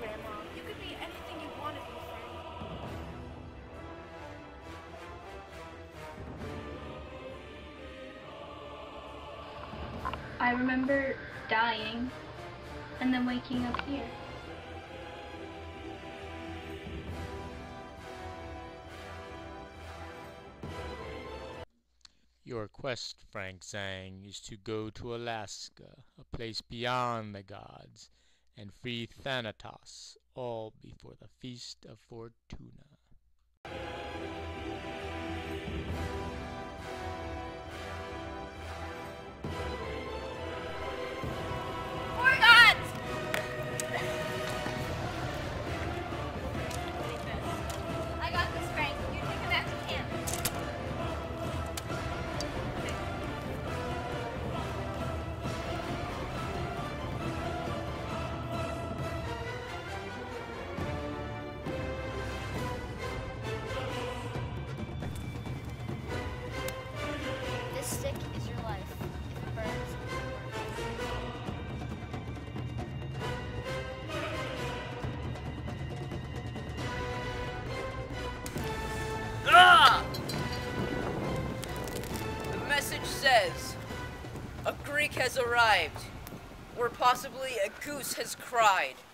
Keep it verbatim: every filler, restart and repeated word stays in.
Grandma. You could be anything you want to be, Frank. I remember dying and then waking up here. Your quest, Frank Zhang, is to go to Alaska, a place beyond the gods, and free Thanatos, all before the Feast of Fortuna. Four gods! I got this, Frank. You take him back to camp. This stick is your life. If it burns, Ah! The message says, a Greek has arrived, or possibly a goose has cried.